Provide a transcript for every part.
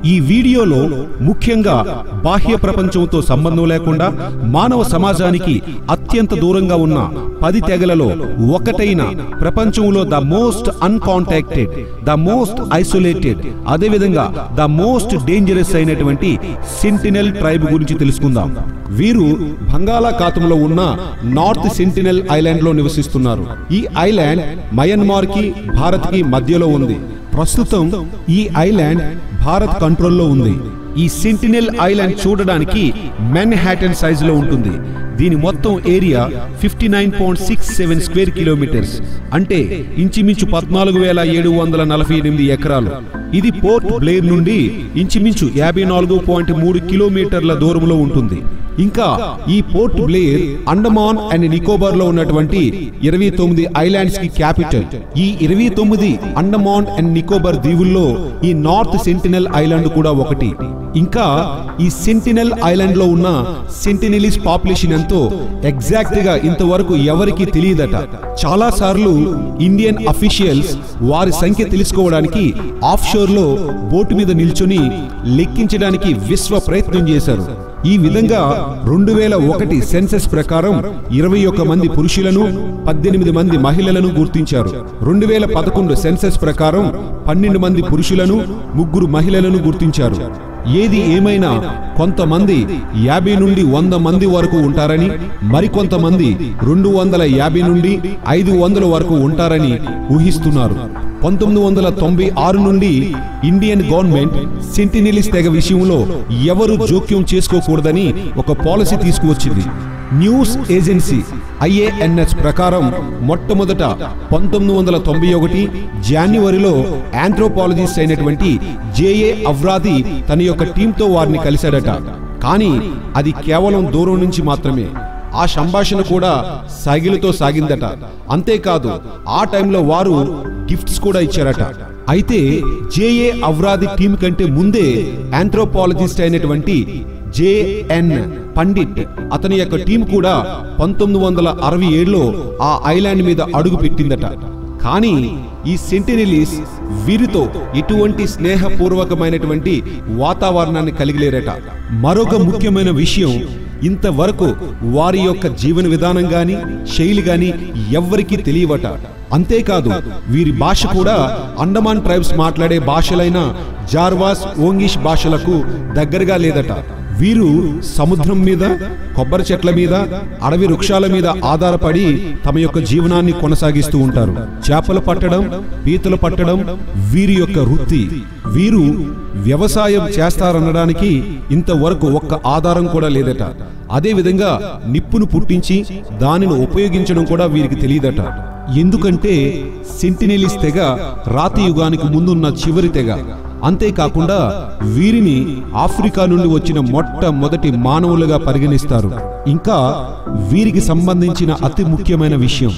ఈ వీడియోలో ముఖ్యంగా బాహ్య ప్రపంచంతో సంబంధం లేకుండా మానవ సమాజానికి అత్యంత దూరంగా ఉన్న 10 తెగలలో ఒకటైన ప్రపంచంలో the most uncontacted, the most isolated, అదేవిధంగా ద మోస్ట్ డేంజరస్ అయినటువంటి సెంటినెల్ ట్రైబ్ గురించి తెలుసుకుందాం. వీరు బంగాళాఖాతంలో ఉన్న నార్త్ సెంటినెల్ ఐలాండ్ లో నివసిస్తున్నారు. ఈ ఐలాండ్ మయన్మార్ కి భారత్ కి మధ్యలో ఉంది. ప్రస్తుతం ఈ ఐలాండ్ భారత్ కంట్రోల్లో ఉంది. ఈ సెంటినెల్ ఐలాండ్ చూడడానికి మెన్హాటన్ సైజ్ లో ఉంటుంది. దీని మొత్తం ఏరియా 59.67 స్క్వేర్ కిలోమీటర్స్, అంటే ఇంచుమించు 14,748 ఎకరాలు. ఇది పోర్ట్ బ్లేర్ నుండి ఇంచుమించు 54.3 కిలోమీటర్ల దూరంలో ఉంటుంది. ఇంకా ఈ Port Blair Andaman and Nicobar లో ఉన్నటువంటి 29 ఐలాండ్స్ కి క్యాపిటల్. ఈ 29 అండమాన్ అండ్ నికోబార్ దీవుల్లో ఈ నార్త్ సెంటినెల్ ఐలాండ్ కూడా ఒకటి. ఇంకా ఈ సెంటినెల్ ఐలాండ్ లో ఉన్న సెంటినెలీస్ పాపులేషన్ ఎంతో ఎగ్జాక్ట్ గా ఇంతవరకు ఎవరికి తెలియదట. చాలా సార్లు ఇండియన్ అఫీషియల్స్ వారి సంఖ్య తెలుసుకోవడానికి ఆఫ్ షోర్ లో బోటు మీద నిల్చొని లెక్కించడానికి విశ్వ ప్రయత్నం చేశారు. ఈ విధంగా 2001 సెన్సస్ ప్రకారం 21 మంది పురుషులను 18 మంది మహిళలను గుర్తించారు. 2011 సెన్సస్ ప్రకారం 12 మంది పురుషులను 3 మహిళలను గుర్తించారు. ఏది ఏమైనా కొంతమంది 50 నుండి 100 మంది వరకు ఉంటారని, మరికొంతమంది 250 నుండి 500 వరకు ఉంటారని ఊహిస్తున్నారు. 1996 నుండి ఇండియన్ గవర్నమెంట్ సెంటినెలీస్ తెగ విషయంలో ఎవరు జోక్యం చేసుకోకూడదని ఒక పాలసీ తీసుకువచ్చింది. న్యూస్ ఏజెన్సీ IANS ప్రకారం మొట్టమొదట 1991 జనవరిలో ఆంథ్రోపాలజిస్ట్ అయినటువంటి జేఏ అవ్రాది తన యొక్క టీంతో వారిని కలిశాడట. కానీ అది కేవలం దూరం నుంచి మాత్రమే. ఆ సంభాషణ కూడా సాగిలతో సాగిందట. అంతేకాదు ఆ టైంలో వారు గిఫ్ట్స్ కూడా ఇచ్చారట. అయితే జేఏ అవ్రాది టీం కంటే ముందే ఆంథ్రోపాలజిస్ట్ అయినటువంటి JN పండిట్ అతని యొక్క టీం కూడా 1967లో ఆ ఐలాండ్ మీద అడుగు పెట్టిందట. కానీ ఈ సెంటినెలీస్ వీరితో ఎటువంటి స్నేహపూర్వకమైనటువంటి వాతావరణాన్ని కలిగిలేరట. మరొక ముఖ్యమైన విషయం, ఇంతవరకు వారి యొక్క జీవన విధానం గాని శైలి గాని ఎవ్వరికీ తెలియవట. అంతేకాదు వీరి భాష కూడా అండమాన్ ట్రైబ్స్ మాట్లాడే భాషలైన జార్వాస్, ఓంగిష్ భాషలకు దగ్గరగా లేదట. వీరు సముద్రం మీద, కొబ్బరి చెట్ల మీద, అడవి వృక్షాల మీద ఆధారపడి తమ యొక్క జీవనాన్ని కొనసాగిస్తూ ఉంటారు. చేపలు పట్టడం, పీతలు పట్టడం వీరి యొక్క వృత్తి. వీరు వ్యవసాయం చేస్తారనడానికి ఇంతవరకు ఒక్క ఆధారం కూడా లేదట. అదేవిధంగా నిప్పును పుట్టించి దానిని ఉపయోగించడం కూడా వీరికి తెలియదట. ఎందుకంటే సెంటినెలీస్ తెగ రాతి యుగానికి ముందున్న చివరి తెగ. అంతేకాకుండా వీరిని ఆఫ్రికా నుండి వచ్చిన మొట్టమొదటి మానవులుగా పరిగణిస్తారు. ఇంకా వీరికి సంబంధించిన అతి ముఖ్యమైన విషయం,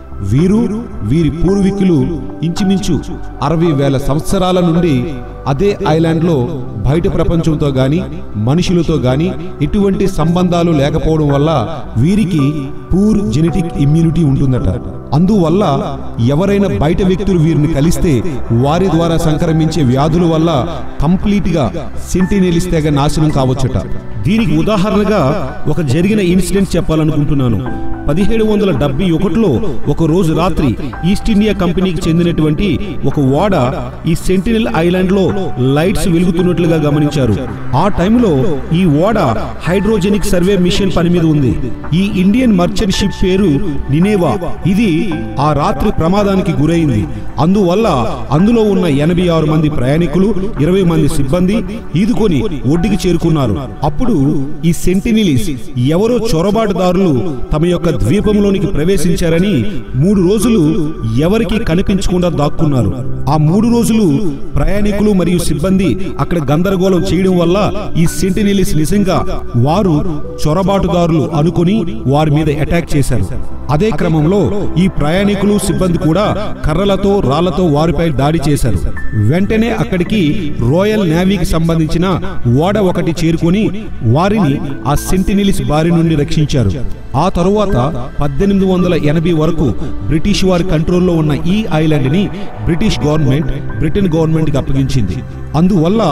వీరి పూర్వీకులు ఇంచుమించు 60,000 సంవత్సరాల నుండి అదే ఐలాండ్ లో బయట ప్రపంచంతో గాని మనుషులతో గాని ఎటువంటి సంబంధాలు లేకపోవడం వల్ల వీరికి పూర్ జెనెటిక్ ఇమ్యూనిటీ ఉంటుందట. అందువల్ల ఎవరైనా బయట వ్యక్తులు వీరిని కలిస్తే వారి ద్వారా సంక్రమించే వ్యాధుల వల్ల కంప్లీట్ గా సెంటినెలీస్ తెగ నాశనం కావచ్చట. దీనికి ఉదాహరణగా ఒక జరిగిన ఇన్సిడెంట్ చెప్పాలనుకుంటున్నాను. 1771లో ఒక రోజు రాత్రి ఈస్ట్ ఇండియా కంపెనీకి చెందినటువంటి ఒక ఓడ ఈ సెంటినెల్ ఐలాండ్ లో లైట్స్ వెలుగుతున్నట్లుగా గమనించారు. ఆ టైంలో ఈ ఓడ హైడ్రోజెనిక్ సర్వే మిషన్ పని మీద ఉంది. ఈ ఇండియన్ మర్చెంట్ షిప్ పేరు నినేవా. ఇది ఆ రాత్రి ప్రమాదానికి గురైంది. అందువల్ల అందులో ఉన్న 86 మంది ప్రయాణికులు, 20 మంది సిబ్బంది ఈదుకొని ఒడ్డుకి చేరుకున్నారు. అప్పుడు ఈ సెంటినెలీస్ ఎవరో చొరబాటుదారులు తమ యొక్క ద్వీపంలోనికి ప్రవేశించారని 3 రోజులు ఎవరికి కనిపించకుండా దాక్కున్నారు. ఆ 3 రోజులు ప్రయాణికులు మరియు సిబ్బంది అక్కడ గందరగోళం చేయడం వల్ల ఈ సెంటినెలీస్ నిజంగా వారు చొరబాటుదారులు అనుకుని వారి మీద అటాక్ చేశారు. అదే క్రమంలో ఈ ప్రయాణికులు సిబ్బంది కూడా కర్రలతో రాళ్లతో వారిపై దాడి చేశారు. వెంటనే అక్కడికి రాయల్ నేవీకి సంబంధించిన ఓడ ఒకటి చేరుకొని వారిని ఆ సెంటినెలీస్ బారి నుండి రక్షించారు. ఆ తరువాత 1880 వరకు బ్రిటిష్ వారి కంట్రోల్లో ఉన్న ఈ ఐలాండ్ ని బ్రిటిష్ గవర్నమెంట్ బ్రిటన్ గవర్నమెంట్ కి అప్పగించింది. అందువల్ల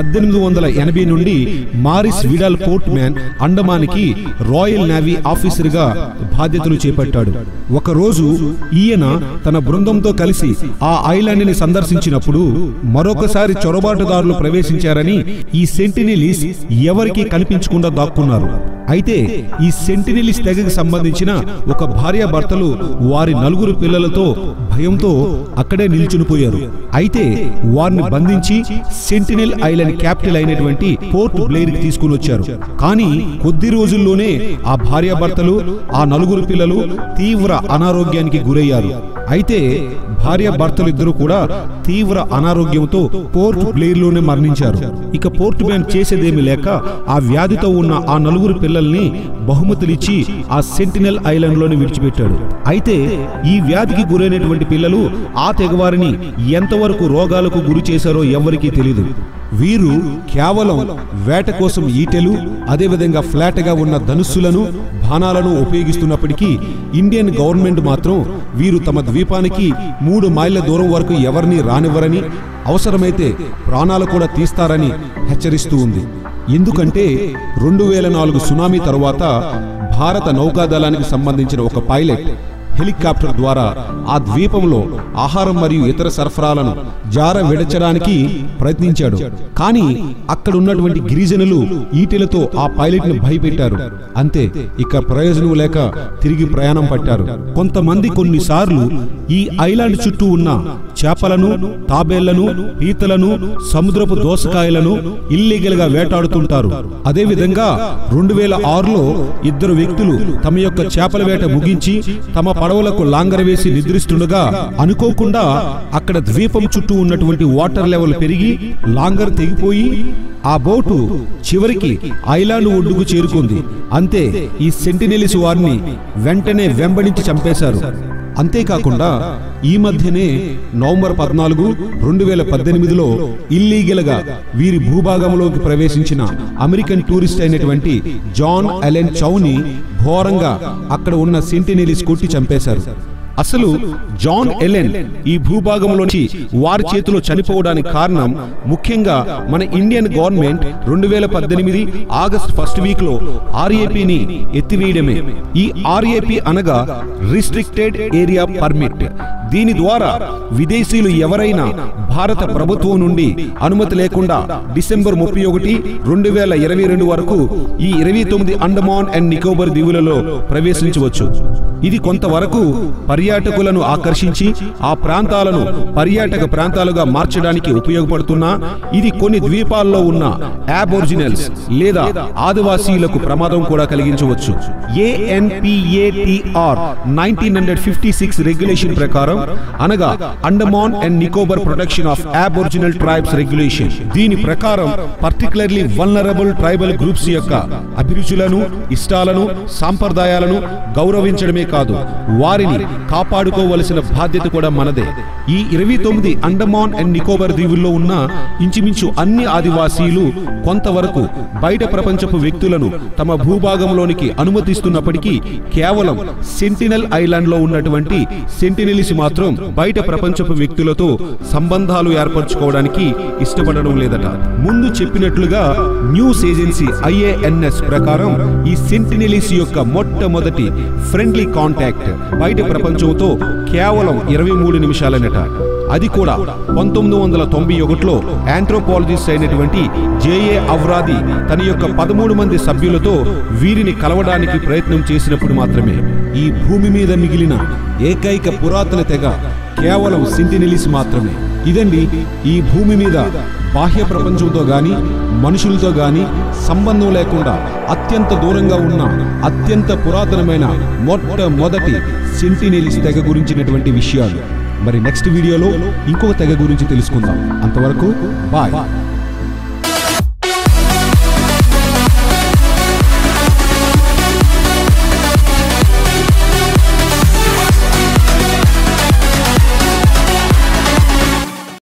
1880 నుండి మారిస్ విడాల్ పోర్ట్ మ్యాన్ అండమానికి రాయల్ నేవీ ఆఫీసర్ గా బాధ్యతలు చేపట్టాడు. ఒకరోజు ఈయన తన బృందంతో కలిసి ఆ ఐలాండ్ ని సందర్శించినప్పుడు మరొకసారి చొరబాటుదారులు ప్రవేశించారని ఈ సెంటినెలీస్ ఎవరికీ కనిపించకుండా దాక్కున్నారు. అయితే ఈ సెంటినెలీస్ తెగకు సంబంధించిన ఒక భార్యాభర్తలు వారి 4 పిల్లలతో భయంతో అక్కడే నిల్చునిపోయారు. అయితే వారిని బంధించి సెంటినెల్ ఐలాండ్ క్యాపిటల్ అయినటువంటి పోర్ట్ బ్లెయిర్ కి తీసుకుని వచ్చారు. కానీ కొద్ది రోజుల్లోనే ఆ భార్యాభర్తలు ఆ 4 పిల్లలు తీవ్ర అనారోగ్యానికి గురయ్యారు. అయితే భార్యాభర్తలు ఇద్దరు కూడా తీవ్ర అనారోగ్యంతో పోర్ట్ బ్లెయిర్ లోనే మరణించారు. ఇక పోర్ట్ మ్యాన్ చేసేదేమీ లేక ఆ వ్యాధితో ఉన్న ఆ 4 పిల్లల్ని బహుమతులిచ్చి ఆ సెంటినెల్ ఐలాండ్ లోనే విడిచిపెట్టాడు. అయితే ఈ వ్యాధికి గురైనటువంటి పిల్లలు ఆ తెగవారిని ఎంతవరకు రోగాలకు గురి చేశారో ఎవరికీ తెలియదు. వీరు కేవలం వేట కోసం ఈటెలు, అదేవిధంగా ఫ్లాట్ గా ఉన్న ధనుస్సులను బాణాలను ఉపయోగిస్తున్నప్పటికీ ఇండియన్ గవర్నమెంట్ మాత్రం వీరు తమ ద్వీపానికి 3 మైళ్ళ దూరం వరకు ఎవరిని రానివ్వరని, అవసరమైతే ప్రాణాలు కూడా తీస్తారని హెచ్చరిస్తూ ఉంది. ఎందుకంటే 2004 సునామీ తరువాత భారత నౌకాదళానికి సంబంధించిన ఒక పైలట్ హెలికాప్టర్ ద్వారా ఆ ద్వీపంలో ఆహారం మరియు ఇతర సరఫరాలను జార విడచడానికి ప్రయత్నించాడు. కానీ అక్కడ ఉన్నటువంటి గిరిజనులు ఈటెలతో ఆ పైలట్ ను భయపెట్టారు. అంతే, ఇక ప్రయోజనం లేక తిరిగి ప్రయాణం పట్టారు. కొంతమంది కొన్నిసార్లు ఈ ఐలాండ్ చుట్టూ ఉన్న చేపలను, తాబేళ్లను, పీతలను, సముద్రపు దోసకాయలను ఇల్లీగల్ గా వేటాడుతుంటారు. అదేవిధంగా 2006లో 2 వ్యక్తులు తమ యొక్క చేపల వేట ముగించి తమ పడవలకు లాంగర్ వేసి నిద్రిస్తుండగా అనుకోకుండా అక్కడ ద్వీపం చుట్టూ ఉన్నటువంటి వాటర్ లెవెల్ పెరిగి లాంగర్ తెగిపోయి ఆ బోటు చివరికి ఐలాండ్ ఒడ్డుకు చేరుకుంది. అంతే, ఈ సెంటినెలీస్ వారిని వెంటనే వెంబడించి చంపేశారు. అంతేకాకుండా ఈ మధ్యనే నవంబర్ 14, 2018లో ఇల్లీగల్ గా వీరి భూభాగంలోకి ప్రవేశించిన అమెరికన్ టూరిస్ట్ అయినటువంటి జాన్ అలెన్ చౌని ఘోరంగా అక్కడ ఉన్న సెంటినెలీస్ కొట్టి చంపేశారు. అసలు జాన్ ఎలెన్ ఈ భూభాగంలోంచి వారి చేతిలో చనిపోవడానికి కారణం ముఖ్యంగా మన Indian government 2018 August 1st week లో RAPని ఎత్తివేయడమే. ఈ RAP అనగా రిస్ట్రిక్టెడ్ ఏరియా పర్మిట్. దీని ద్వారా విదేశీయులు ఎవరైనా భారత ప్రభుత్వం నుండి అనుమతి లేకుండా డిసెంబర్ 31, 2022 వరకు ఈ 29 అండమాన్ అండ్ నికోబార్ దీవులలో ప్రవేశించవచ్చు. ఇది కొంతవరకు పర్యాటకులను ఆకర్షించి ఆ ప్రాంతాలను పర్యాటక ప్రాంతాలుగా మార్చడానికి ఉపయోగపడుతున్నా ఇది కొన్ని ద్వీపాల్లో ఉన్న అబోరిజినల్స్ లేదా ఆదివాసీలకు ప్రమాదం కూడా కలిగించవచ్చు. ANPATR 1956 రెగ్యులేషన్ ప్రకారం, అనగా Andaman and Nicobar protection of aboriginal tribes regulation, దీని ప్రకారం పర్టికులర్లీ వల్నరబుల్ ట్రైబల్ గ్రూప్స్ యొక్క అభిరుచులను, ఇష్టాలను, సాంప్రదాయాలను గౌరవించడమే కాదు, వారిని కాపాడుకోవలసిన బాధ్యత కూడా మనదే. ఈ 29 అండమాన్ అండ్ నికోబార్ దీవుల్లో ఉన్న ఇంచుమించు అన్ని ఆదివాసీలు కొంతవరకు బయట ప్రపంచపు వ్యక్తులను తమ భూభాగంలోనికి అనుమతిస్తున్నప్పటికీ కేవలం సెంటినెల్ ఐలాండ్ లో ఉన్నటువంటి సెంటినెలీస్ మాత్రం బయట ప్రపంచపు వ్యక్తులతో సంబంధాలు ఏర్పరచుకోవడానికి ఇష్టపడడం లేదట. ముందు చెప్పినట్లుగా న్యూస్ ఏజెన్సీ IANS ప్రకారం ఈ సెంటినెలీస్ యొక్క మొట్టమొదటి ఫ్రెండ్లీ కాంటాక్ట్ బయట ప్రపంచంతో కేవలం 23 నిమిషాలనట. అది కూడా 1991లో ఆంథ్రోపాలజిస్ట్ అయినటువంటి JA అవ్రాది తన యొక్క 13 మంది సభ్యులతో వీరిని కలవడానికి ప్రయత్నం చేసినప్పుడు మాత్రమే. ఈ భూమి మీద మిగిలిన ఏకైక పురాతన తెగ కేవలం సెంటినెలీస్ మాత్రమే. ఇదండి ఈ భూమి మీద బాహ్య ప్రపంచంతో గాని మనుషులతో గాని సంబంధం లేకుండా అత్యంత దూరంగా ఉన్న అత్యంత పురాతనమైన మొట్టమొదటి సెంటినెలీస్ తెగ గురించినటువంటి విషయాలు. మరి నెక్స్ట్ వీడియోలో ఇంకొక తెగ గురించి తెలుసుకుందాం. అంతవరకు బాయ్.